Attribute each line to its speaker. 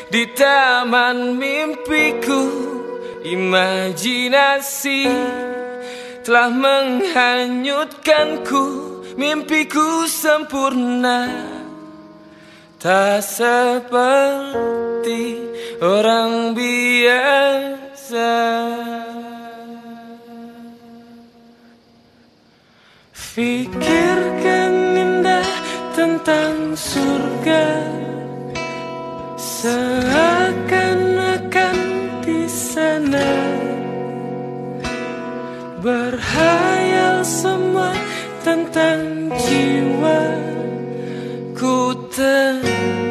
Speaker 1: di taman mimpiku. Imajinasi telah menghanyutkanku, mimpiku sempurna, tak seperti orang biasa. Fikirkan indah tentang surga, seakan-akan di sana. Berhayal semua tentang jiwa, ku tenang.